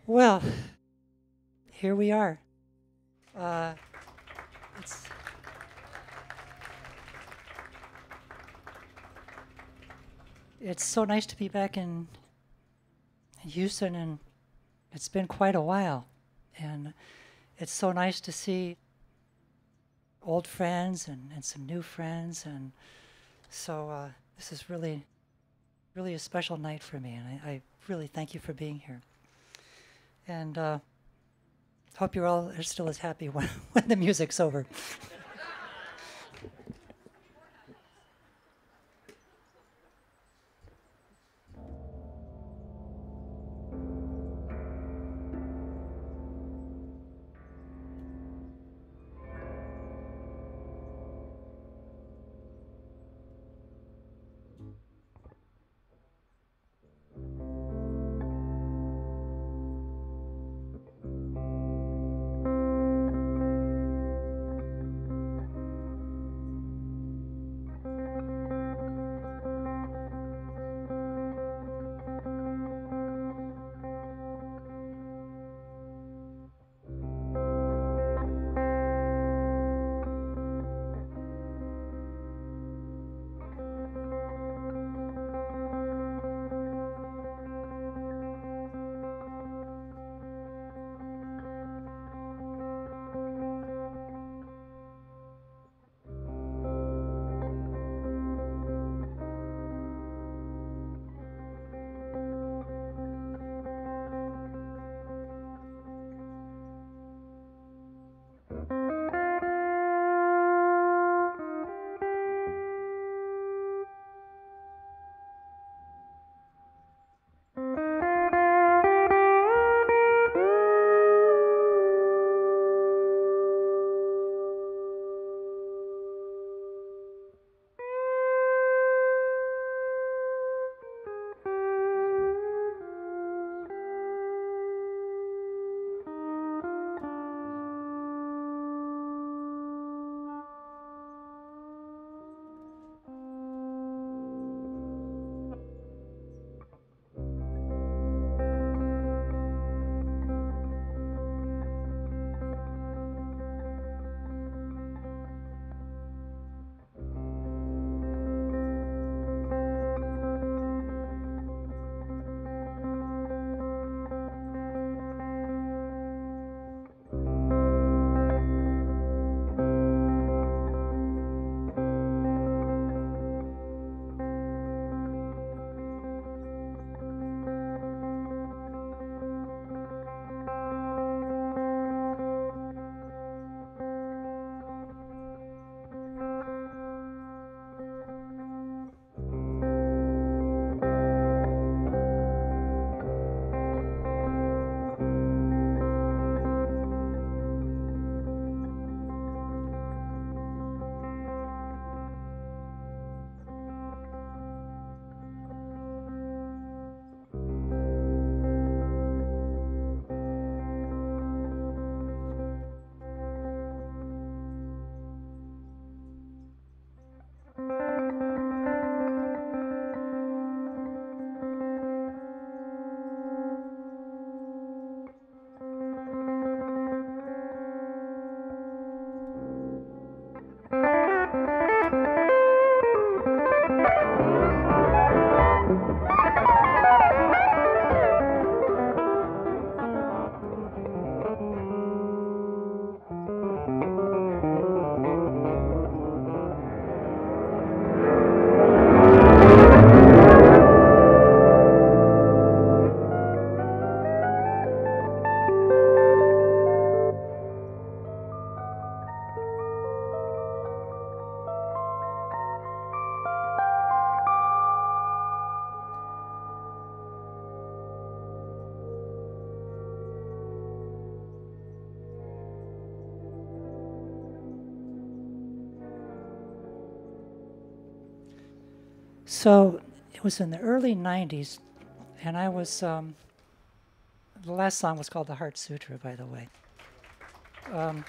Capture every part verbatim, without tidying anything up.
Well, here we are. Uh, it's it's so nice to be back in Houston, and it's been quite a while. And it's so nice to see old friends and, and some new friends. And so uh, this is really, really a special night for me. And I, I really thank you for being here. And uh, hope you're all are still as happy when, when the music's over. So it was in the early nineties, and I was, um, the last song was called The Heart Sutra, by the way. Um,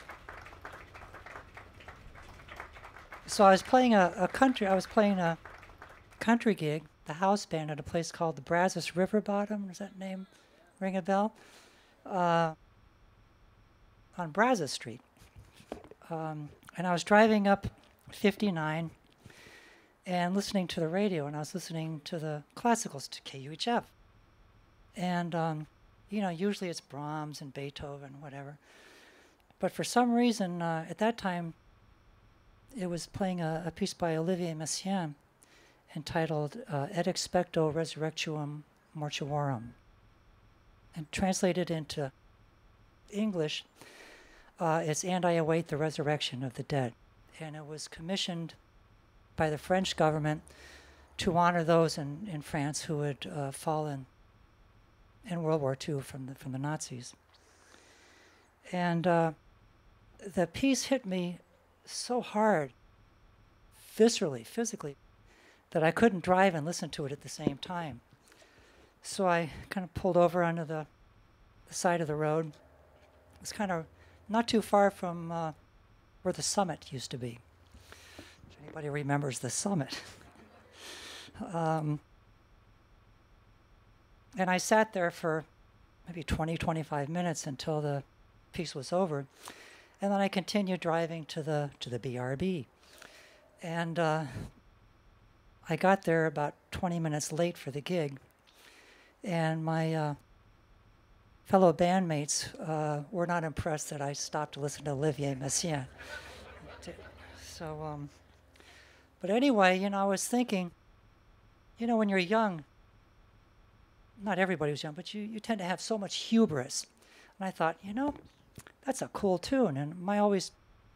so I was playing a, a country, I was playing a country gig, the house band, at a place called the Brazos River Bottom. Does that name ring a bell? uh, on Brazos Street. Um, and I was driving up fifty-nine and listening to the radio, and I was listening to the classicals, to K U H F. And, um, you know, usually it's Brahms and Beethoven, whatever. But for some reason, uh, at that time, it was playing a, a piece by Olivier Messiaen entitled uh, Et Expecto Resurrectionem Mortuorum. And translated into English, uh, it's And I Await the Resurrection of the Dead. And it was commissioned by the French government to honor those in, in France who had uh, fallen in World War Two from the, from the Nazis. And uh, the piece hit me so hard, viscerally, physically, that I couldn't drive and listen to it at the same time. So I kind of pulled over onto the, the side of the road. It was kind of not too far from uh, where the summit used to be. If anybody remembers the summit. um, and I sat there for maybe twenty, twenty-five minutes until the piece was over. And then I continued driving to the to the B R B. And uh, I got there about twenty minutes late for the gig. And my uh, fellow bandmates uh, were not impressed that I stopped to listen to Olivier Messiaen. So, um, but anyway, you know, I was thinking, you know, when you're young, not everybody was young, but you, you tend to have so much hubris. And I thought, you know, that's a cool tune. And my always,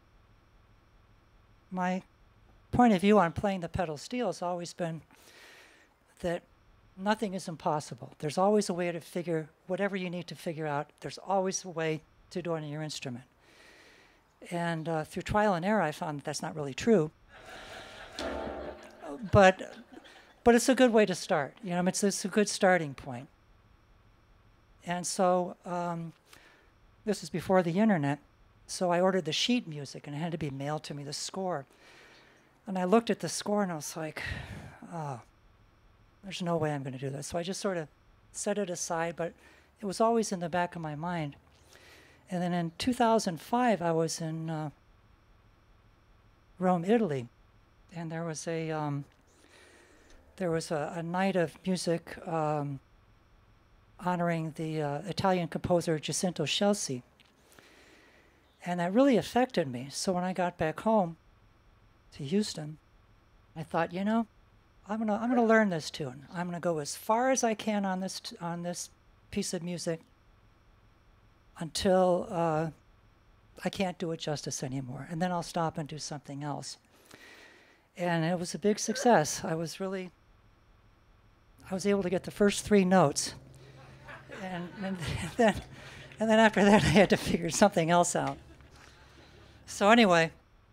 my point of view on playing the pedal steel has always been that nothing is impossible. There's always a way to figure whatever you need to figure out. There's always a way to do it on your instrument. And uh, through trial and error, I found that that's not really true. but but it's a good way to start. You know, it's, it's a good starting point. And so um, this is before the internet. So I ordered the sheet music, and it had to be mailed to me, the score. And I looked at the score, and I was like, oh, there's no way I'm going to do this. So I just sort of set it aside, but it was always in the back of my mind. And then in two thousand five, I was in uh, Rome, Italy, and there was a um, there was a, a night of music um, honoring the uh, Italian composer Jacinto Scelsi, and that really affected me. So when I got back home to Houston, I thought, you know, I'm gonna I'm gonna learn this tune. I'm gonna go as far as I can on this t on this piece of music until uh, I can't do it justice anymore, and then I'll stop and do something else. And it was a big success. I was really I was able to get the first three notes, and, and then and then after that I had to figure something else out. So anyway,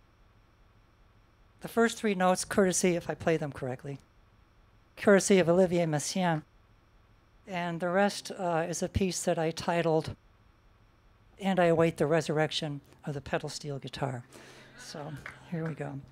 the first three notes, courtesy, if I play them correctly, courtesy of Olivier Messiaen. And the rest uh, is a piece that I titled, And I Await the Resurrection of the Pedal Steel Guitar. So here we go.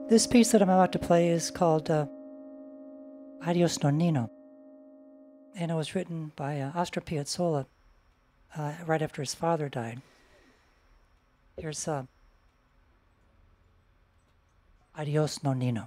This piece that I'm about to play is called uh, Adios, Nonino, and it was written by uh, Ástor Piazzolla uh, right after his father died. Here's uh, Adios, Nonino.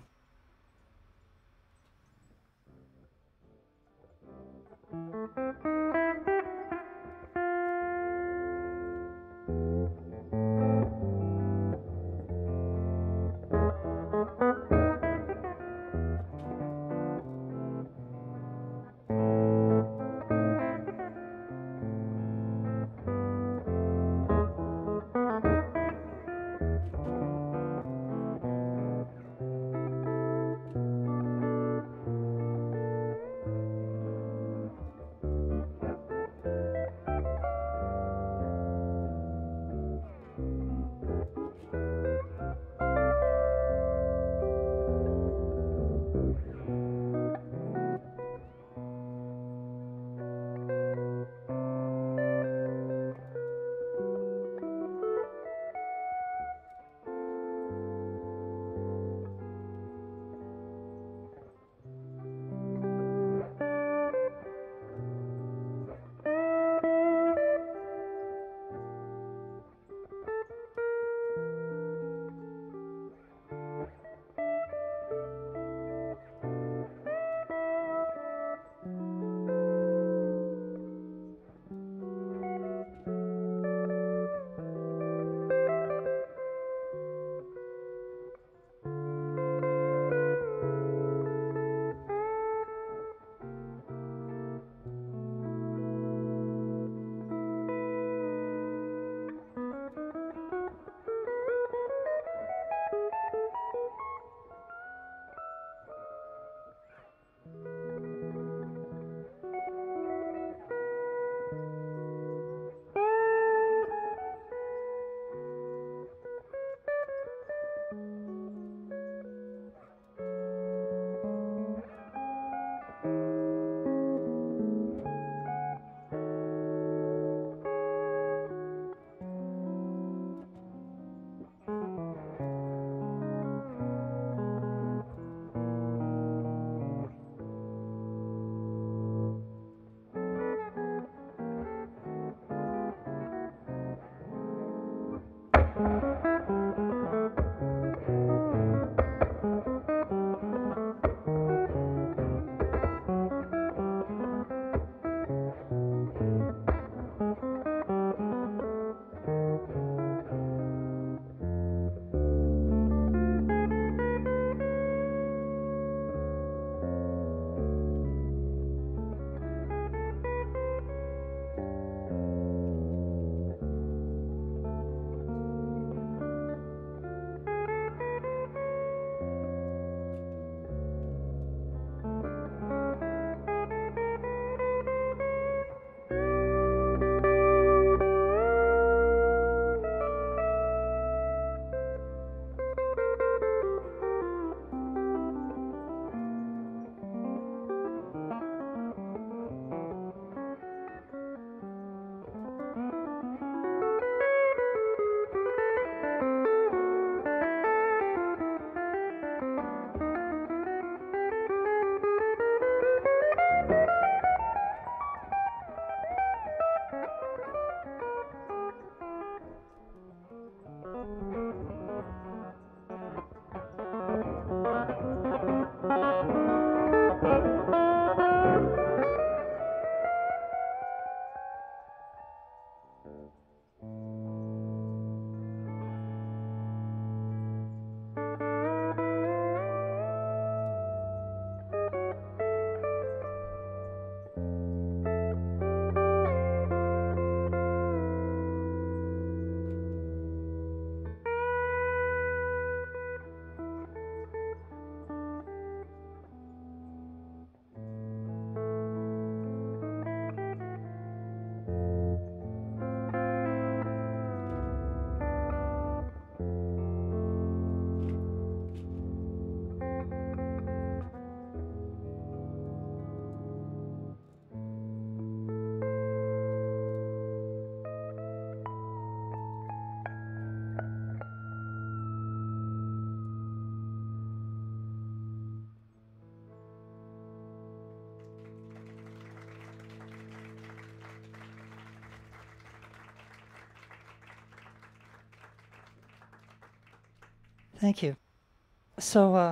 Thank you. So uh,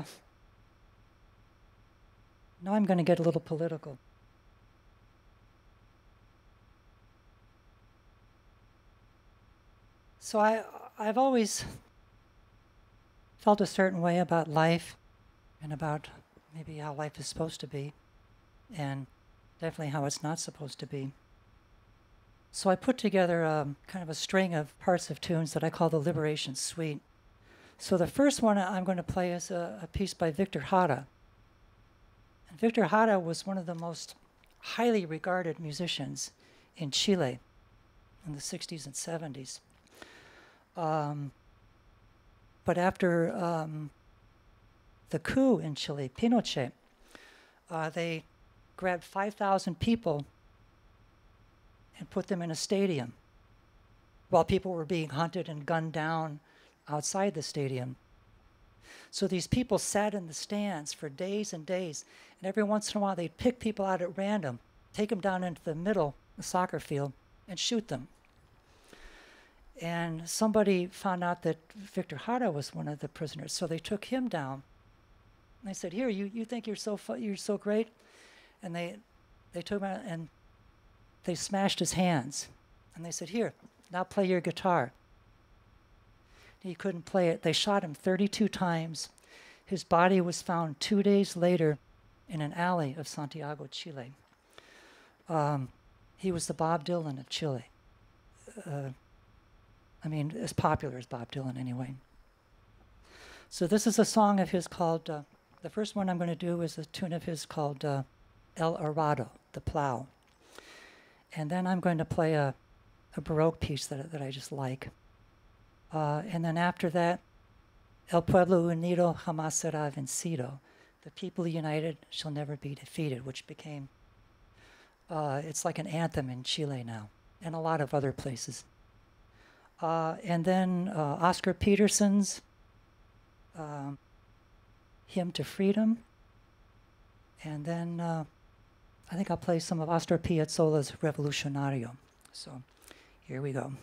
now I'm going to get a little political. So I, I've always felt a certain way about life and about maybe how life is supposed to be, and definitely how it's not supposed to be. So I put together um, kind of a string of parts of tunes that I call the Liberation Suite. So the first one I'm going to play is a, a piece by Victor Jara. And Victor Jara was one of the most highly regarded musicians in Chile in the sixties and seventies. Um, but after um, the coup in Chile, Pinochet, uh, they grabbed five thousand people and put them in a stadium while people were being hunted and gunned down outside the stadium. So these people sat in the stands for days and days, and every once in a while they'd pick people out at random, take them down into the middle, the soccer field, and shoot them. And somebody found out that Victor Jara was one of the prisoners, so they took him down. And they said, "Here, you, you think you're so fu- you're so great?" And they they took him out and they smashed his hands. And they said, "Here, now play your guitar." He couldn't play it. They shot him thirty-two times. His body was found two days later in an alley of Santiago, Chile. Um, he was the Bob Dylan of Chile. Uh, I mean, as popular as Bob Dylan anyway. So this is a song of his called, uh, the first one I'm going to do is a tune of his called uh, El Arado, the Plow. And then I'm going to play a, a Baroque piece that, that I just like. Uh, and then after that, El Pueblo Unido Jamás Será Vencido. The people united shall never be defeated, which became, uh, it's like an anthem in Chile now, and a lot of other places. Uh, and then uh, Oscar Peterson's um, Hymn to Freedom. And then uh, I think I'll play some of Astor Piazzolla's Revolucionario. So here we go.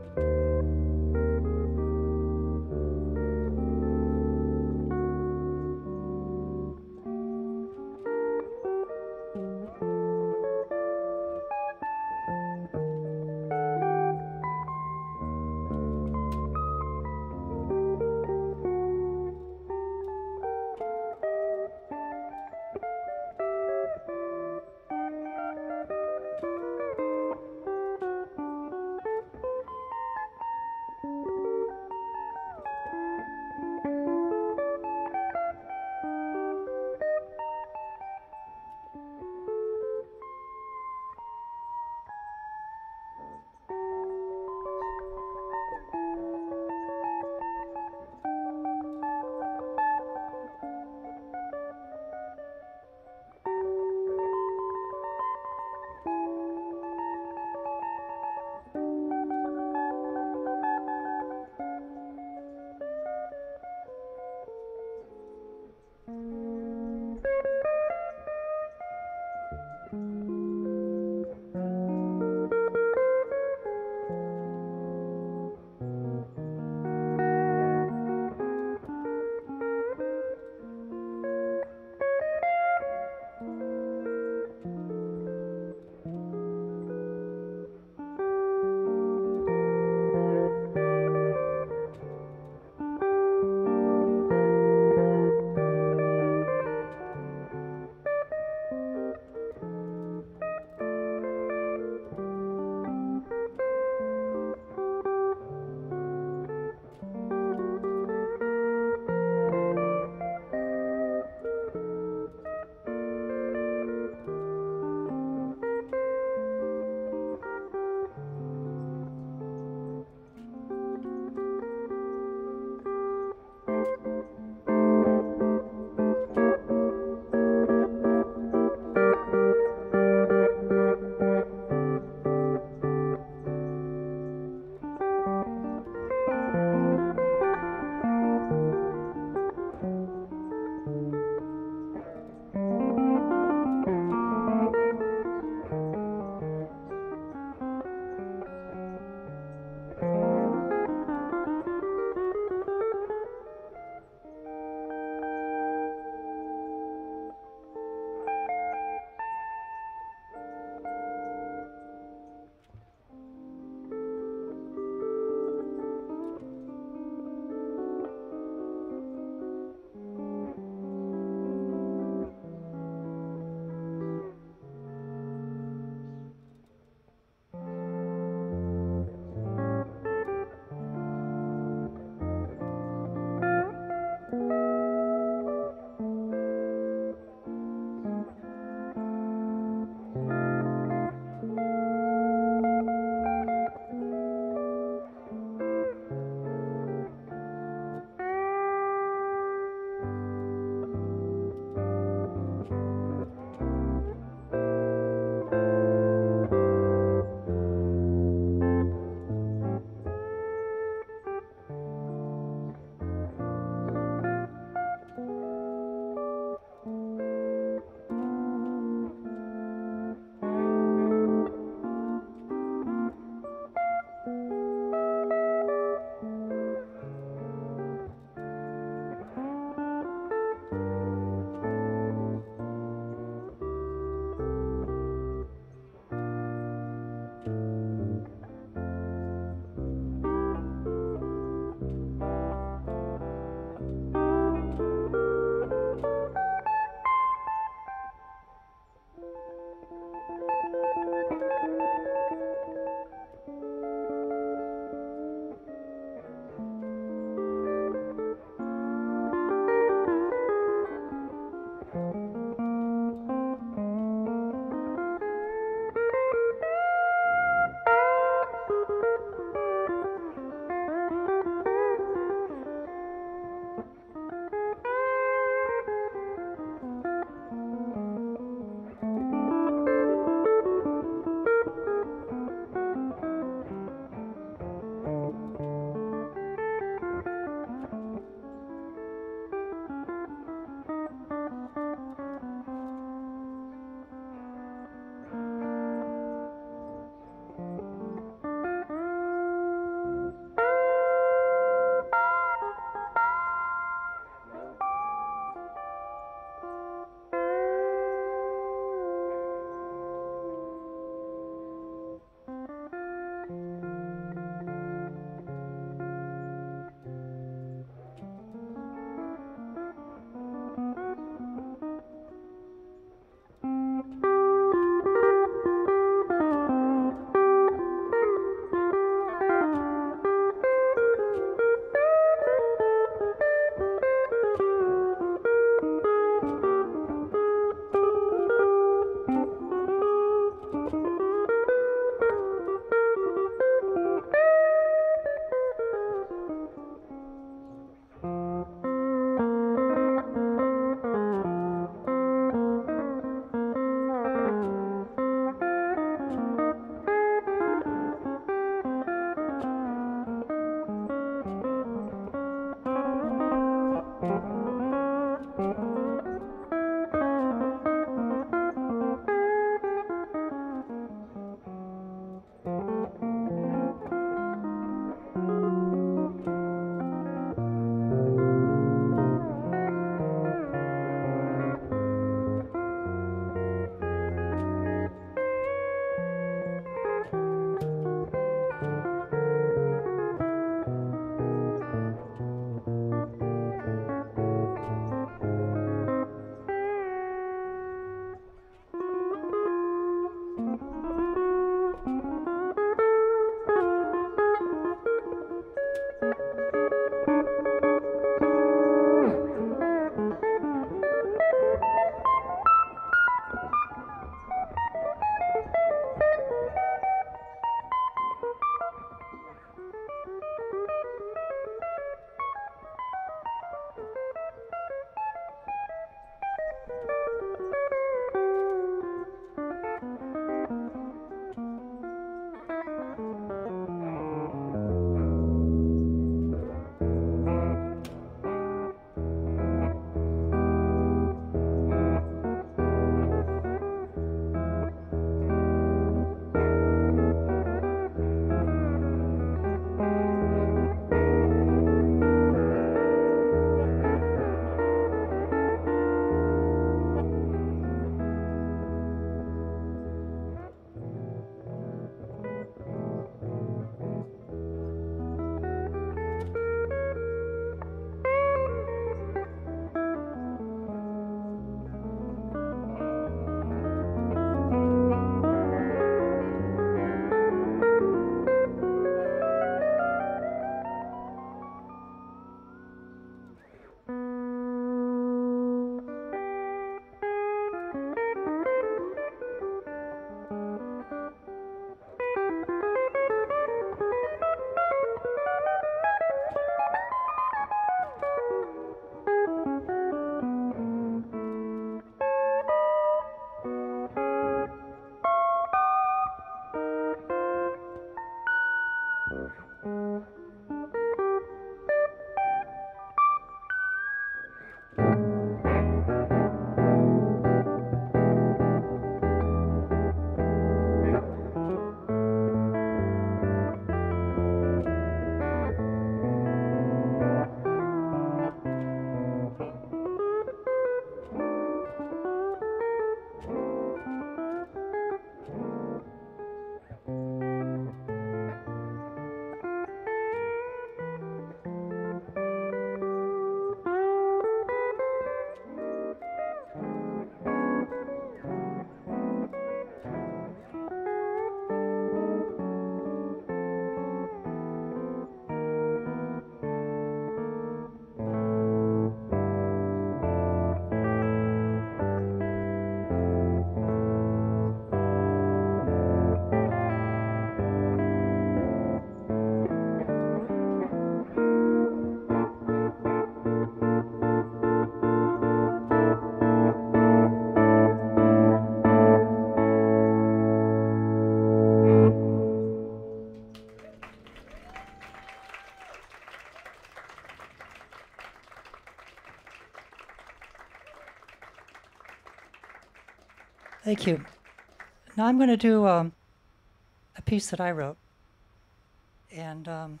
Thank you. Now I'm going to do um, a piece that I wrote. And um,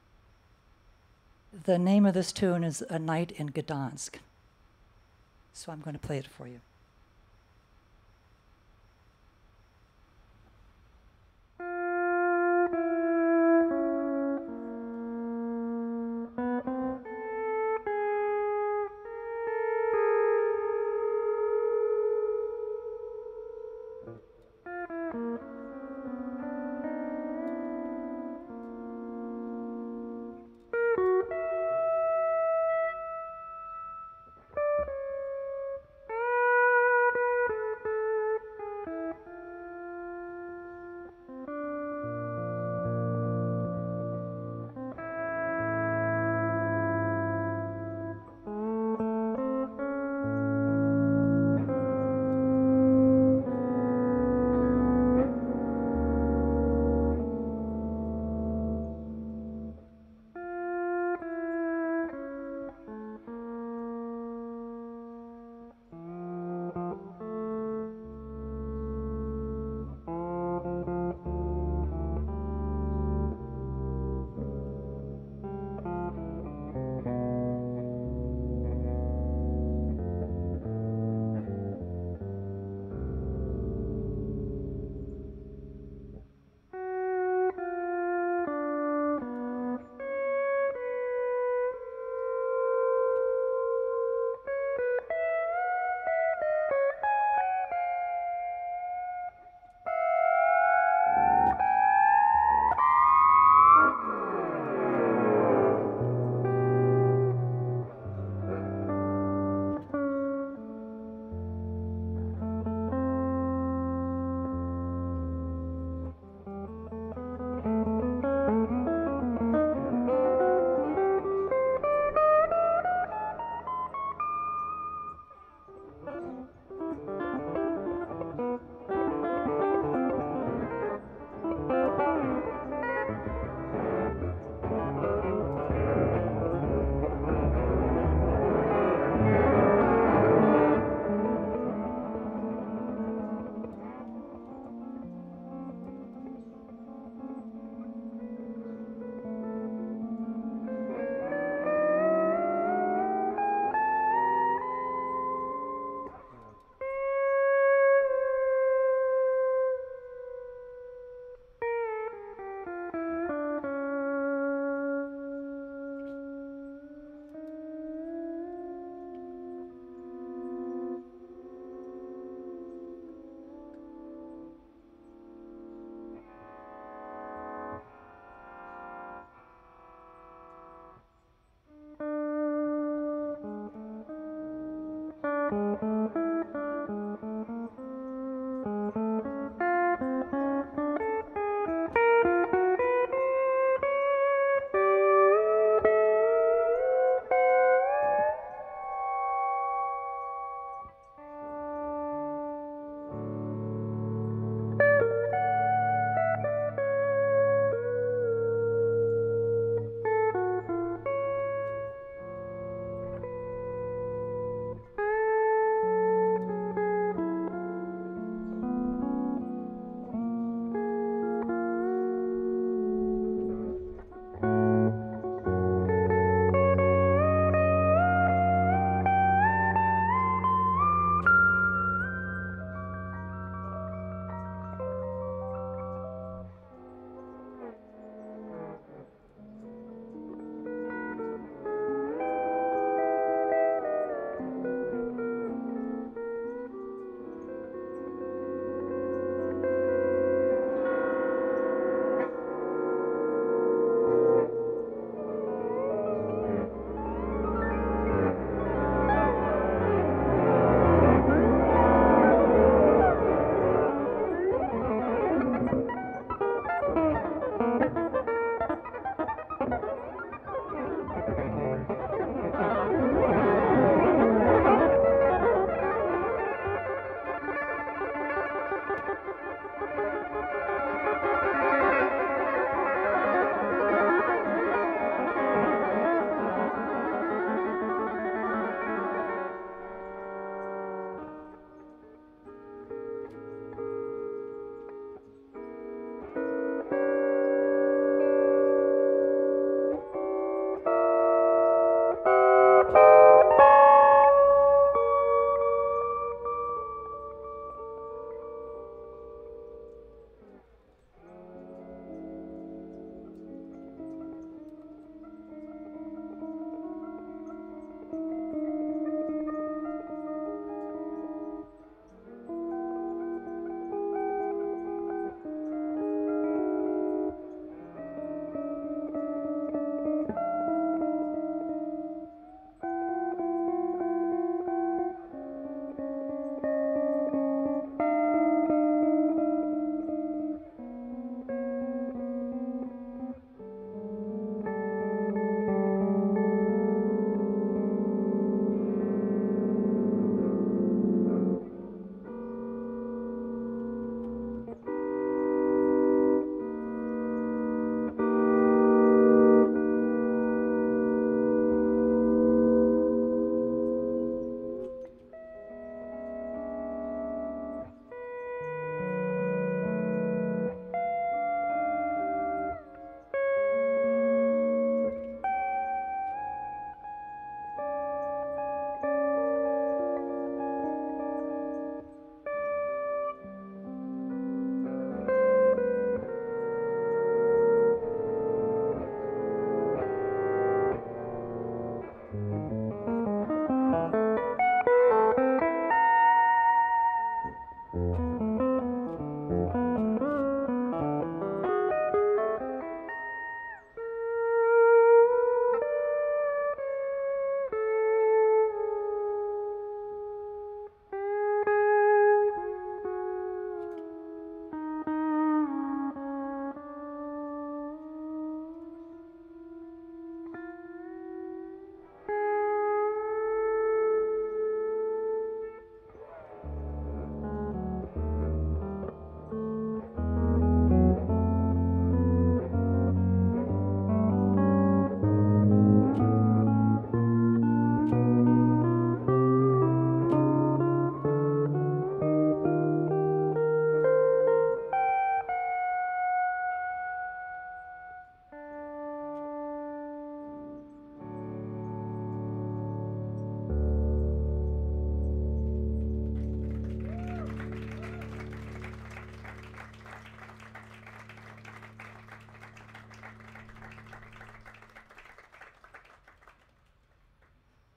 the name of this tune is A Night in Gdansk. So I'm going to play it for you.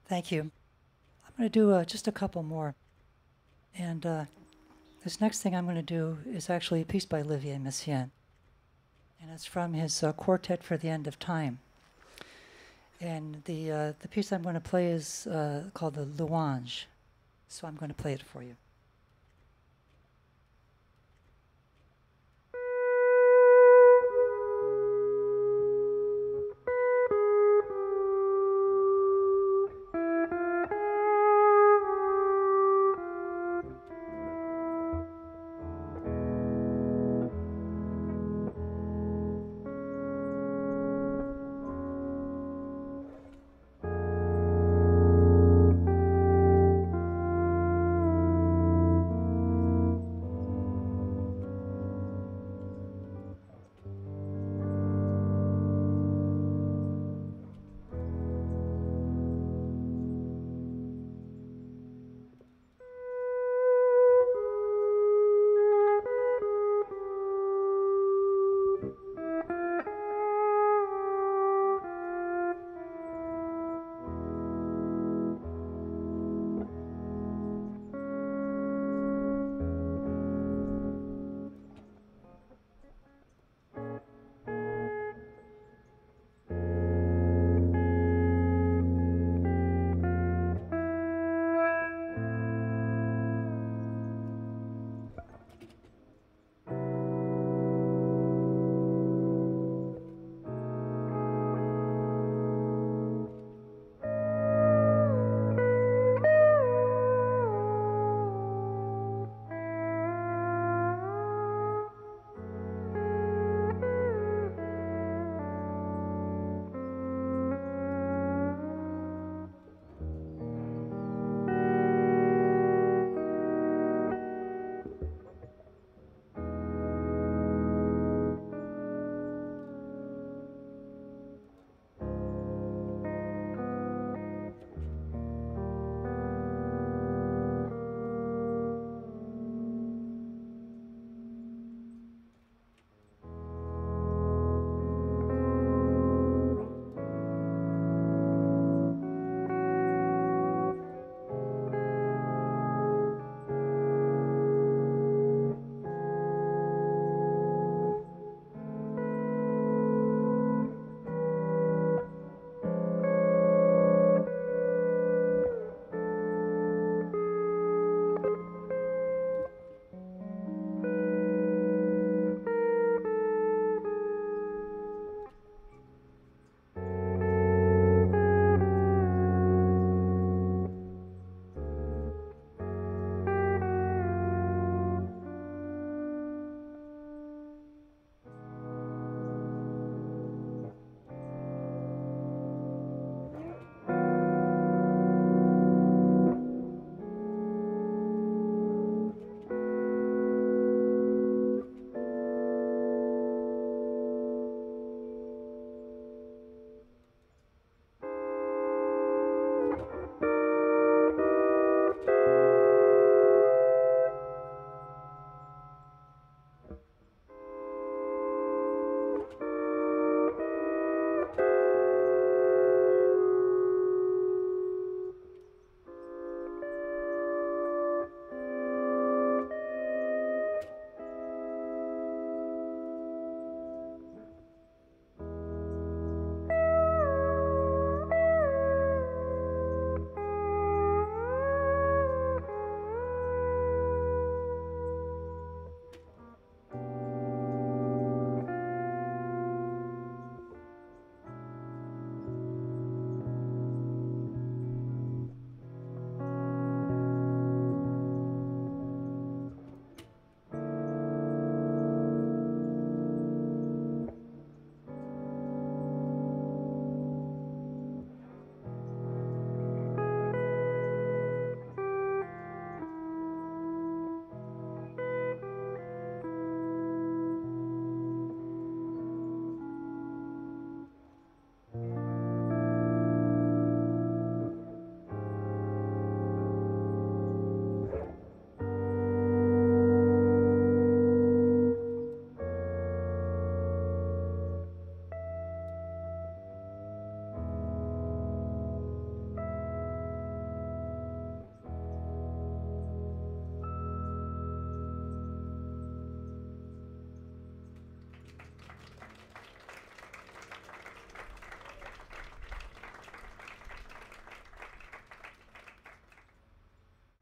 Thank you. I'm going to do uh, just a couple more. And uh, this next thing I'm going to do is actually a piece by Olivier Messiaen. And it's from his uh, Quartet for the End of Time. And the, uh, the piece I'm going to play is uh, called the Louange. So I'm going to play it for you.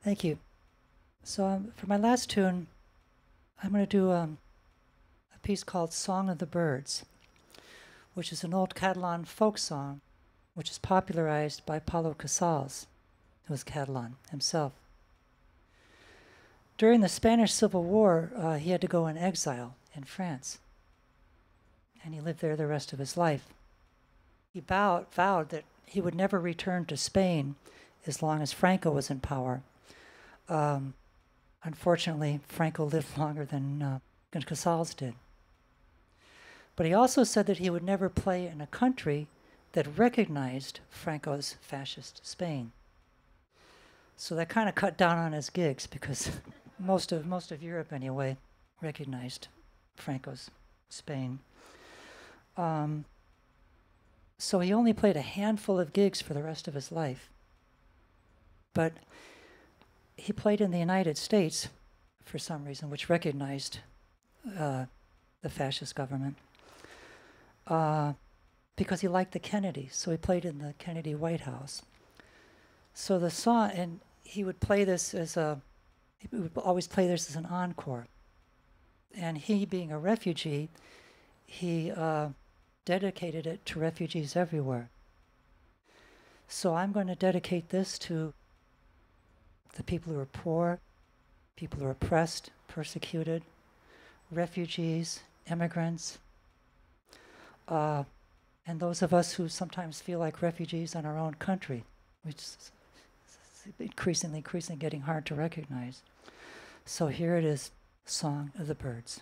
Thank you. So um, for my last tune, I'm going to do um, a piece called Song of the Birds, which is an old Catalan folk song, which is popularized by Pablo Casals, who was Catalan himself. During the Spanish Civil War, uh, he had to go in exile in France, and he lived there the rest of his life. He vowed, vowed that he would never return to Spain as long as Franco was in power. Um, unfortunately, Franco lived longer than uh, Casals did. But he also said that he would never play in a country that recognized Franco's fascist Spain. So that kind of cut down on his gigs because most of most of Europe, anyway, recognized Franco's Spain. Um, so he only played a handful of gigs for the rest of his life. But he played in the United States for some reason, which recognized uh, the fascist government. Uh, because he liked the Kennedys, so he played in the Kennedy White House. So the song, and he would play this as a, he would always play this as an encore. And he, being a refugee, he uh, dedicated it to refugees everywhere. So I'm going to dedicate this to the people who are poor, people who are oppressed, persecuted, refugees, immigrants, uh, and those of us who sometimes feel like refugees in our own country, which is increasingly, increasingly getting hard to recognize. So here it is, Song of the Birds.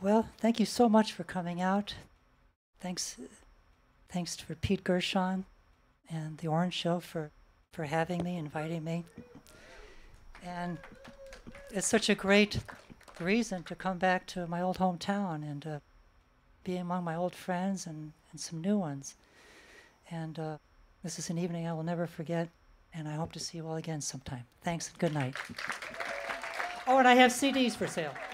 Well, thank you so much for coming out. Thanks, thanks for Pete Gershon and the Orange Show for, for having me, inviting me. And it's such a great reason to come back to my old hometown and uh, be among my old friends and, and some new ones. And uh, this is an evening I will never forget, and I hope to see you all again sometime. Thanks and good night. Oh, and I have C Ds for sale.